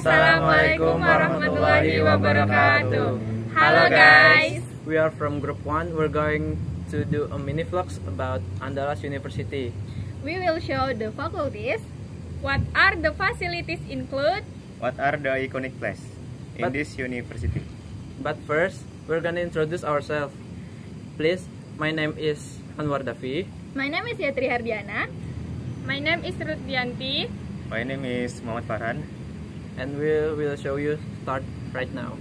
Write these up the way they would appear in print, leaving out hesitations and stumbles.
Assalamualaikum warahmatullahi wabarakatuh. Halo guys. We are from Group 1. We're going to do a mini vlogs about Andalas University. We will show the faculties, what are the facilities include, what are the iconic places in this university. But first, we're gonna introduce ourselves. Please, my name is Anwar Dafi. My name is Yatri Hardiana. My name is Ruth Dianti. My name is Muhammad Farhan. And we will show you start right now.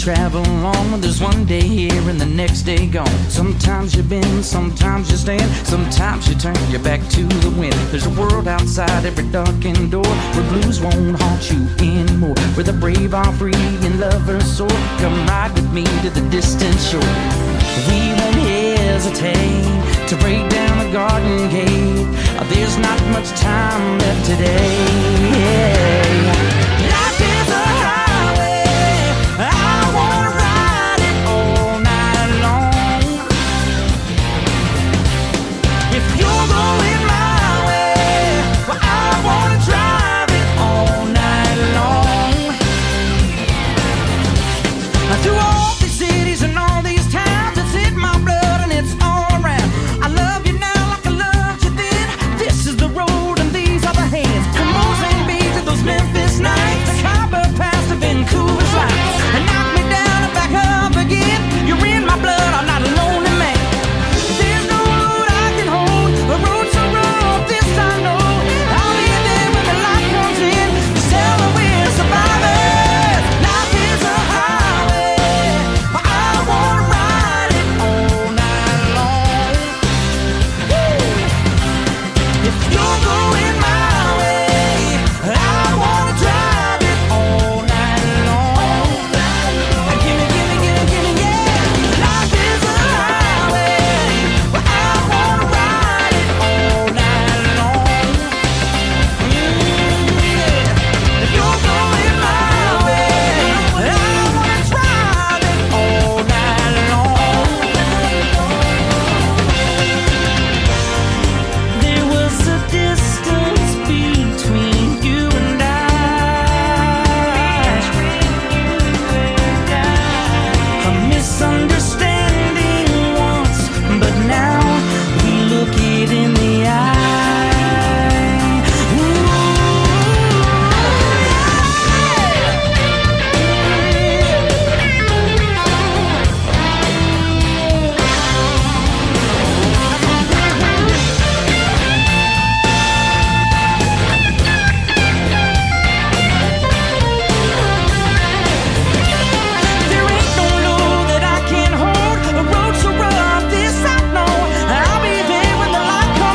travel along. There's one day here and the next day gone. Sometimes you bend, sometimes you stand, sometimes you turn your back to the wind. There's a world outside every darkened door, where blues won't haunt you anymore, where the brave are free and lovers soar. Come ride with me to the distant shore. We won't hesitate to break down the garden gate. There's not much time left today. Life is a highway, I wanna ride it all night long. If you're going my way, well, I wanna drive it all night long. Through all these cities and all these towns, it's in my blood and it's all around. I love you now like I loved you then. This is the road and these are the hands. From Mozambique to those Memphis nights, the Copper Pass to Vancouver's lights, and knock me down and back up again. You're in my blood, I'm not a lonely man. There's no road I can hold, a road so rough, this I know. I'll be there when the light comes in, to tell me we're survivors. Life is a highway, but I wanna ride it all night long. If you're going my way, I wanna drive it all night long. Gimme, gimme, gimme, gimme, yeah. Life is a highway, but I wanna ride it all night long. If you're going my way, I wanna drive it all night long. There was a distance between you and I. A misunderstanding once, but now we look it in the eye. There ain't no load that I can't hold, a road so rough, this I know. I'll be there when the light comes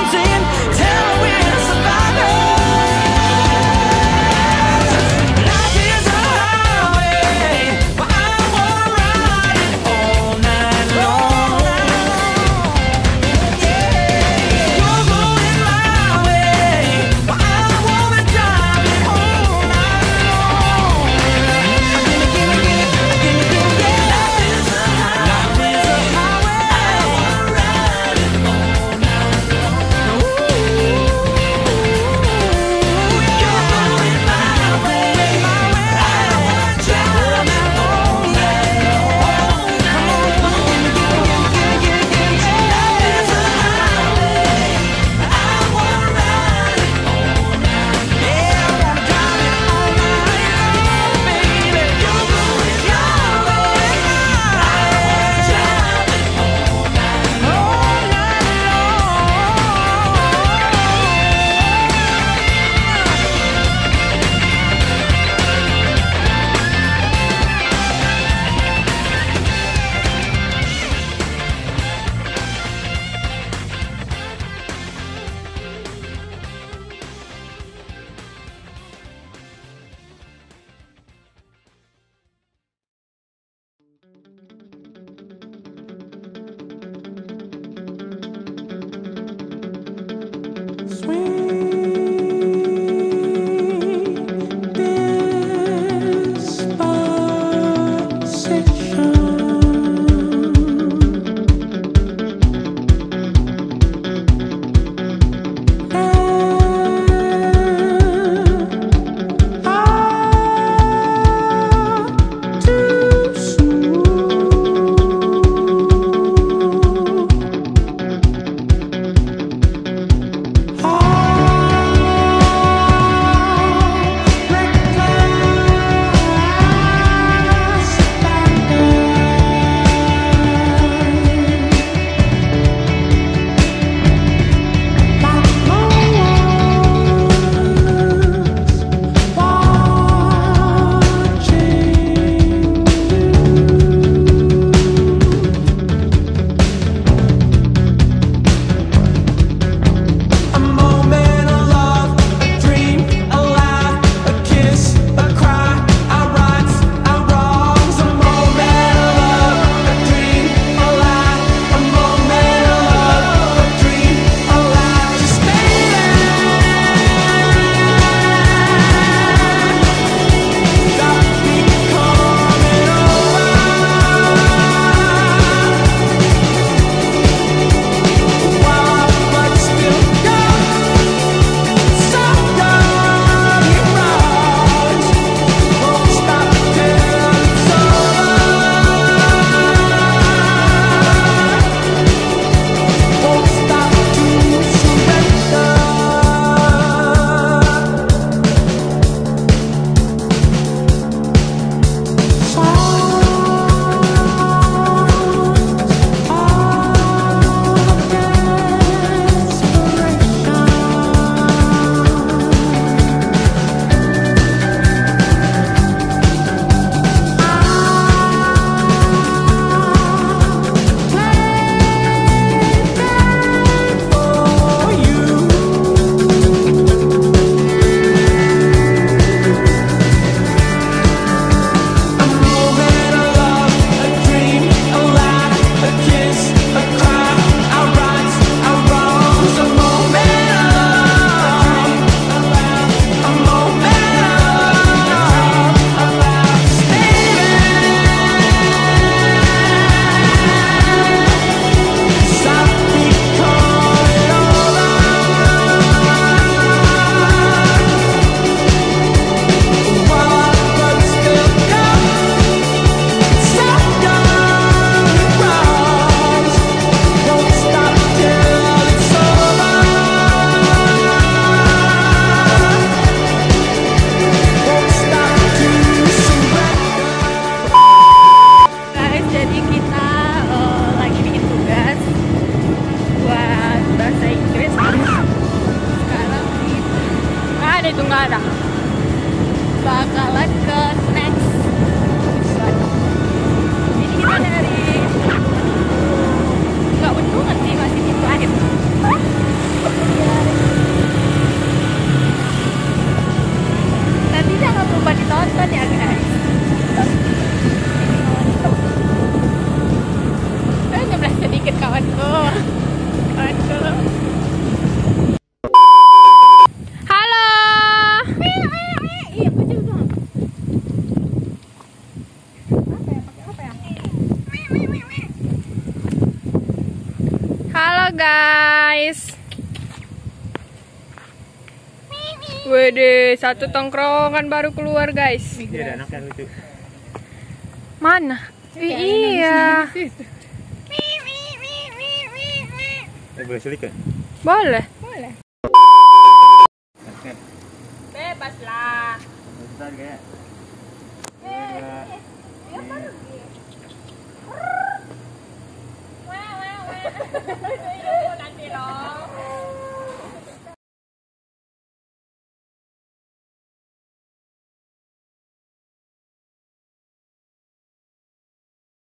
guys. Wede, satu tongkrongan baru keluar guys. Dia ada anak yang lucu. Mana? Iya. Boleh sulit kan? Boleh. Oke. Bebas lah. Besar kayak. Dia pergi. Wah.